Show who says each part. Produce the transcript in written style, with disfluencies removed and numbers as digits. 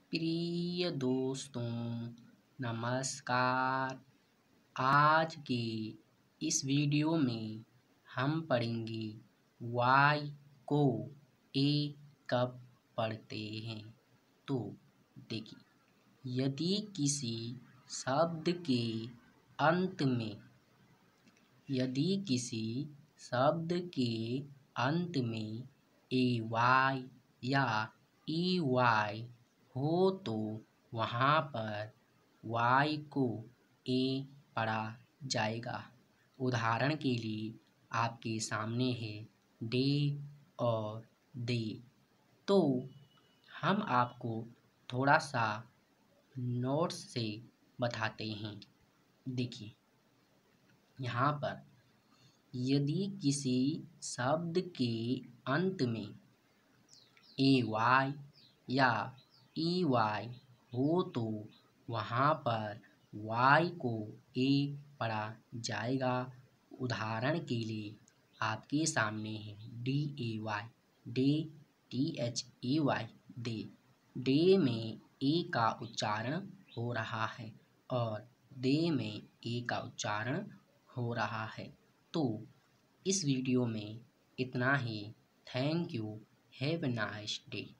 Speaker 1: प्रिय दोस्तों, नमस्कार। आज के इस वीडियो में हम पढ़ेंगे वाई को ए कब पढ़ते हैं। तो देखिए, यदि किसी शब्द के अंत में ए वाई या ई वाई हो तो वहाँ पर वाई को ए पढ़ा जाएगा। उदाहरण के लिए आपके सामने है डे और दे। तो हम आपको थोड़ा सा नोट्स से बताते हैं। देखिए, यहाँ पर यदि किसी शब्द के अंत में ए वाई या ई वाई हो तो वहाँ पर वाई को ए पढ़ा जाएगा। उदाहरण के लिए आपके सामने है D A Y, day, THEY, day. Day में ए का उच्चारण हो रहा है और दे में ए का उच्चारण हो रहा है। तो इस वीडियो में इतना ही। Thank you. Have a nice day.